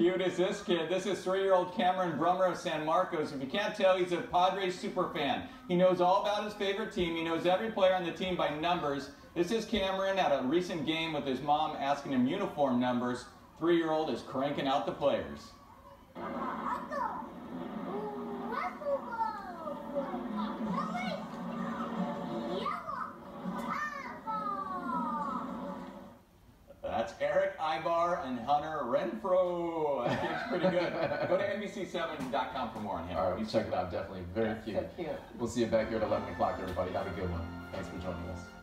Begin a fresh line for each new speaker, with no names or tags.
cute is this kid? This is 3-year-old Kameron Brummer of San Marcos. If you can't tell, he's a Padres super fan. He knows all about his favorite team. He knows every player on the team by numbers. This is Kameron at a recent game with his mom asking him uniform numbers. 3-year-old is cranking out the players. That's Eric Ibar and Hunter Renfro. That kid's pretty good. Go to NBC7.com for more on him.
All right, check it out. Definitely very cute.
So cute.
We'll see you back here at 11 o'clock, everybody. Have a good one. Thanks for joining us.